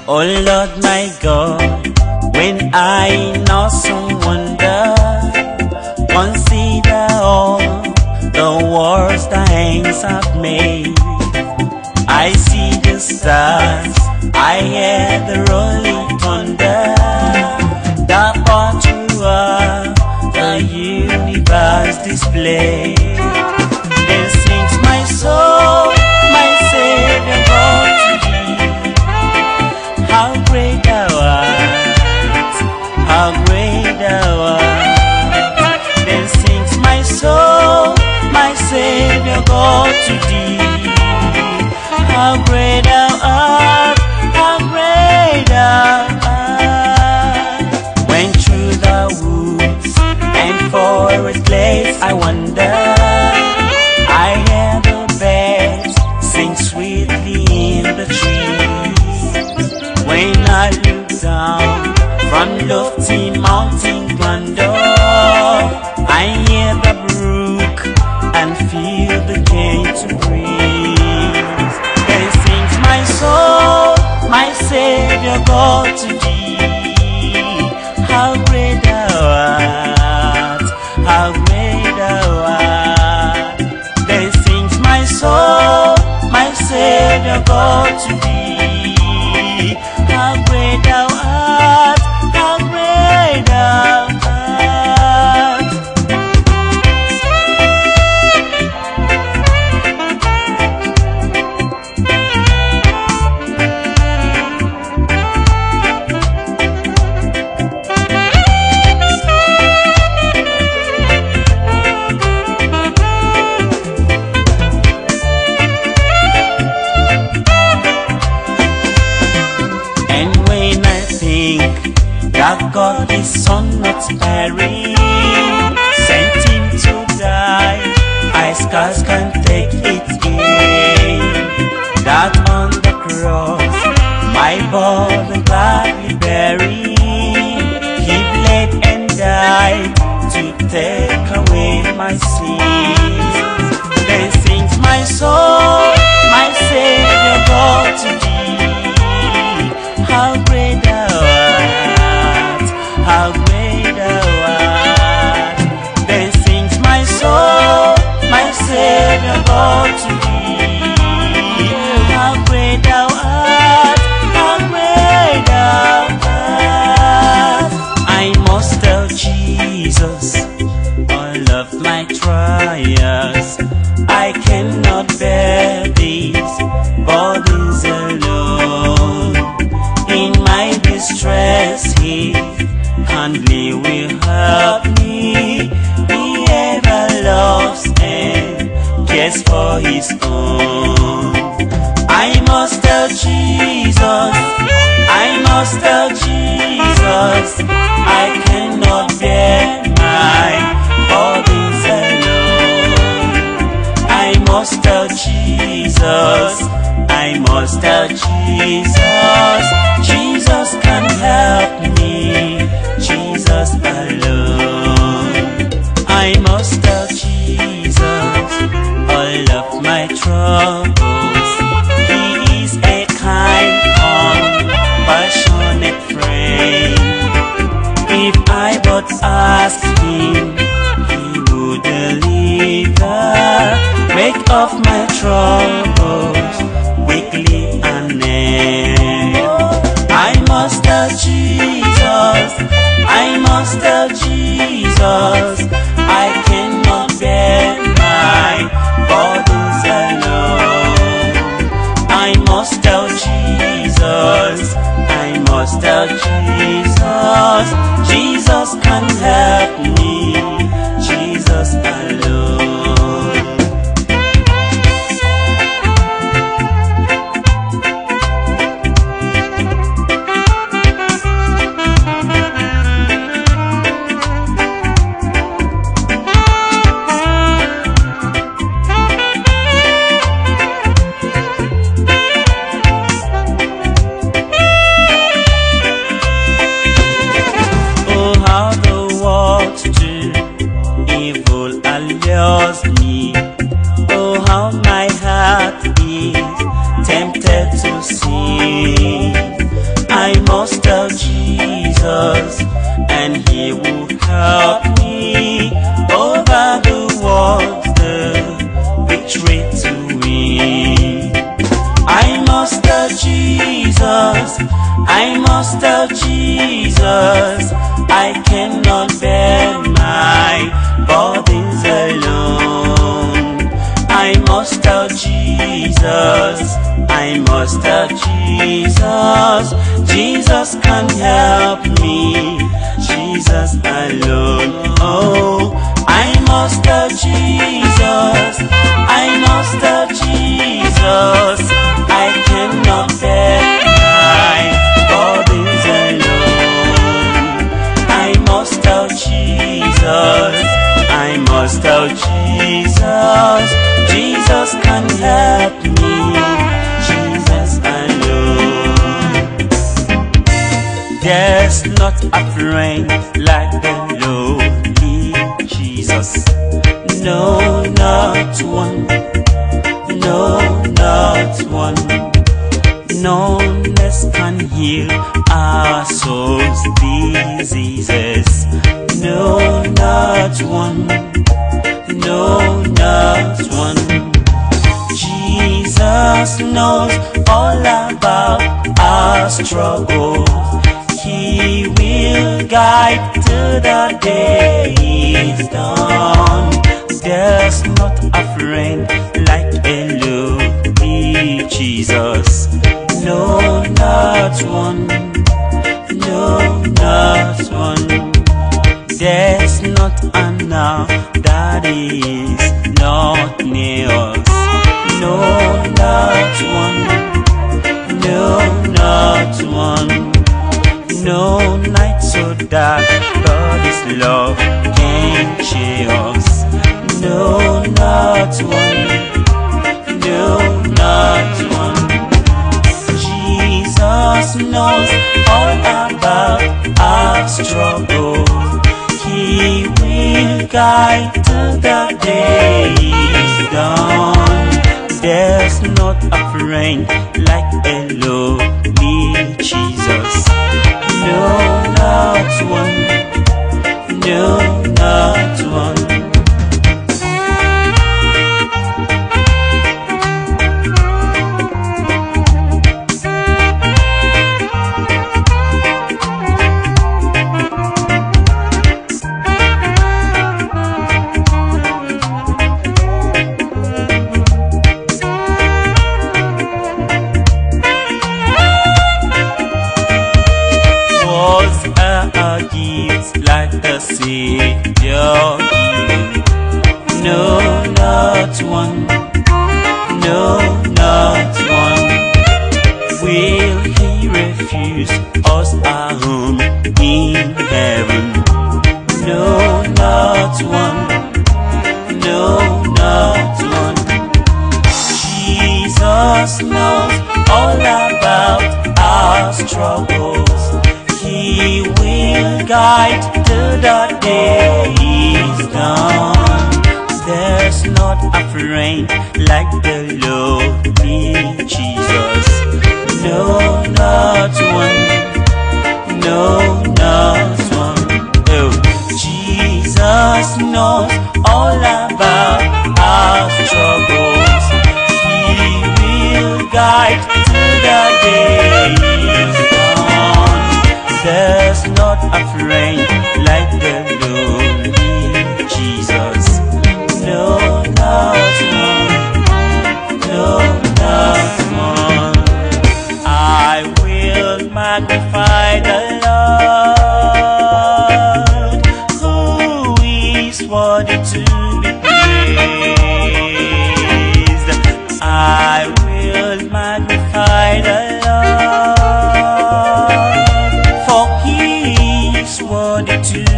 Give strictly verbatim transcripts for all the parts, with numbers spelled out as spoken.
Oh Lord my God, when I in awesome wonder consider all the worlds thy hands have made, I see the stars, I hear the rolling thunder, that all throughout the universe display. Then sings my soul, my Savior God to thee. How great thou art, how great thou art. Then sings my soul, my Savior God to thee. How great thou art, how great thou art. When through the woods and forest glades I wander, I hear the birds sing sweetly in the trees. When I look down from lofty mountain grandeur, I hear the brook and feel the gentle breeze. Then sings my soul, my Savior God to thee. How great thou art, how great thou art. Then sings my soul, my Savior God to thee. How great thou art, how great thou art. And when I think that God his son not sparing, sent him to die, I scarce can take it in. That on the cross my burden gladly bearing, he bled and died to take away my sins. Then sings my soul, my Savior God to thee. How great thou art, how great thou art. Then sings my soul, my Savior God to thee. How great thou art, how great thou art. I must tell Jesus all of my trials. I cannot bear these burdens alone. In my distress, he handly will help me. He ever loves and cares for his own. I must tell Jesus, I must tell Jesus, I cannot bear my burdens alone. I must tell Jesus, I must tell Jesus, Jesus can help me, Jesus alone. I must tell Jesus all of my troubles. He is a kind, compassionate friend. If I but ask him, he would deliver, break off my troubles quickly and never. I must tell Jesus, I must tell Jesus, I cannot bear my burdens alone. I must tell Jesus, I must tell Jesus, Jesus can help me, Jesus alone. Me. Oh, how my heart is tempted to sin. must tell Jesus, I cannot bear my burdens alone. I must tell Jesus, I must tell Jesus, Jesus can help me, Jesus alone. Oh, I must tell Jesus, I must tell Jesus, I cannot bear my burdens alone. I must tell Jesus, I must tell Jesus, Jesus can help me, Jesus alone. There's not a friend like the lowly Jesus. No, not one. No, not one. None else can heal our soul's diseases. No, not one. No, not one. Jesus knows all about our struggles. He will guide till the day is done. There's not a friend like a lovely Jesus. No, not one. No, not one. There's not enough that is not near us. No, not one. No, not one. No night so dark, but His love can cheer us. No, not one. No, not one. Jesus knows all about our struggles. He will guide till the day is done. There's not a friend like a lowly Jesus. No, not one. No, not one. Like the Savior giving. No, not one. No, not one. Will He refuse us our home in heaven? No, not one. No, not one. Jesus knows all about our struggles. He will guide till the day is done. There's not a friend like the lowly Jesus. No, not one. No, not one. Oh, Jesus knows all about our struggles. He will guide till the day is done. There's not a friend like the lowly Jesus. No, not one. No, not one. I will magnify the Lord, who is worthy to be praised. I will magnify the worthy to be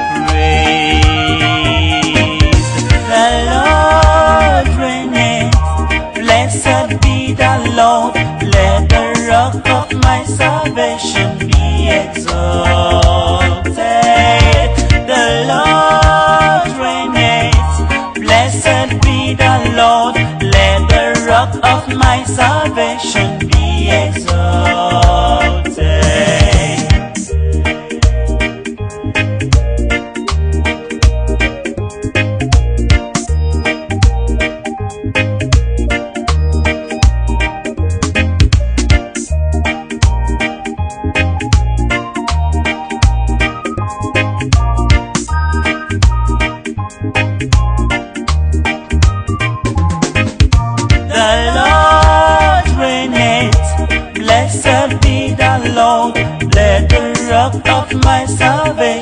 praised. The Lord reigneth, blessed be the Lord. Let the rock of my salvation be exalted. The Lord reigneth, blessed be the Lord. Let the rock of my salvation be exalted.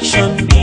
salvation be.